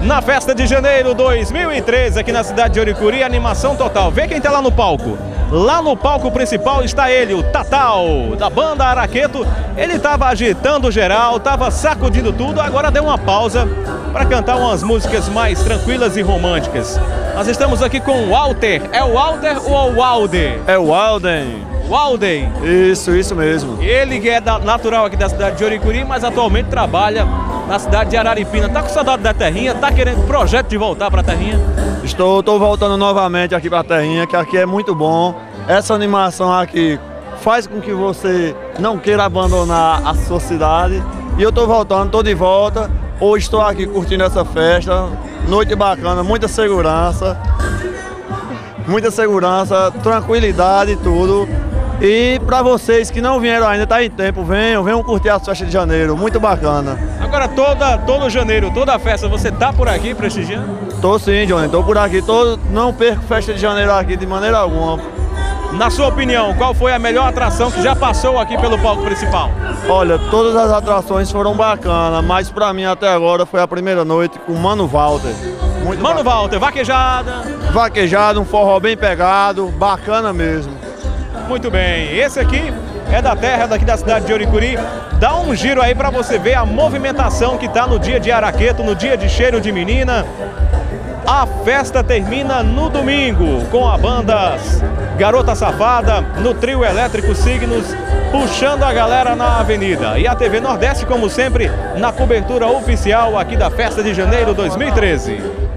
Na Festa de Janeiro 2013, aqui na cidade de Oricuri, animação total. Vê quem tá lá no palco. Lá no palco principal está ele, o Tatal, da banda Araqueto. Ele estava agitando geral, estava sacudindo tudo, agora deu uma pausa para cantar umas músicas mais tranquilas e românticas. Nós estamos aqui com o Walter. É o Walter ou é o Walder? É o Walden. Walden. Isso mesmo. Ele é natural aqui da cidade de Oricuri, mas atualmente trabalha na cidade de Araripina. Tá com saudade da terrinha? Tá querendo projeto de voltar para a terrinha? Estou voltando novamente aqui para a terrinha, que aqui é muito bom. Essa animação aqui faz com que você não queira abandonar a sua cidade. E eu estou voltando, estou de volta. Hoje estou aqui curtindo essa festa. Noite bacana, muita segurança, tranquilidade e tudo. E para vocês que não vieram ainda, tá em tempo, venham curtir as festas de janeiro, muito bacana. Agora todo janeiro, toda a festa, você tá por aqui prestigiando? Tô sim, Johnny, tô por aqui, não perco festa de janeiro aqui de maneira alguma. Na sua opinião, qual foi a melhor atração que já passou aqui pelo palco principal? Olha, todas as atrações foram bacanas, mas pra mim até agora foi a primeira noite com o Mano Walter. Mano Walter, vaquejada? Vaquejada, um forró bem pegado, bacana mesmo. Muito bem, esse aqui é da terra, daqui da cidade de Oricuri. Dá um giro aí para você ver a movimentação que tá no dia de Araqueto, no dia de Cheiro de Menina. A festa termina no domingo com a banda Garota Safada, no trio elétrico Signos, puxando a galera na avenida. E a TV Nordeste, como sempre, na cobertura oficial aqui da Festa de Janeiro 2013.